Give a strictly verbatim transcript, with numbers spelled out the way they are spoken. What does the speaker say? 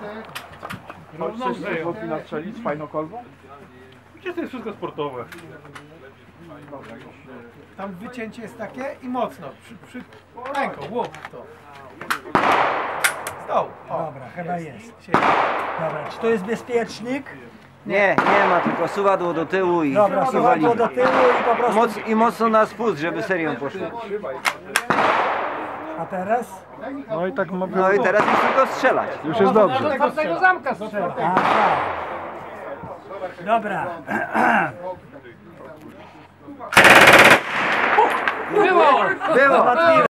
Chcesz coś wokół strzelić fajną kolbą? Gdzie to jest wszystko sportowe? Tam wycięcie jest takie i mocno, przy, przy ręką, łup to. Stał. Dobra, chyba jest. Dobra, czy to jest bezpiecznik? Nie, nie ma, tylko suwadło do tyłu i, Dobra, i suwadło walimy. do tyłu i po prostu... Moc, I mocno na spust, żeby serią poszło. A teraz? No i tak mogę. No i teraz już tylko strzelać. Już jest dobrze. Tego zamka strzela. A, tak. Dobra. Było! Było!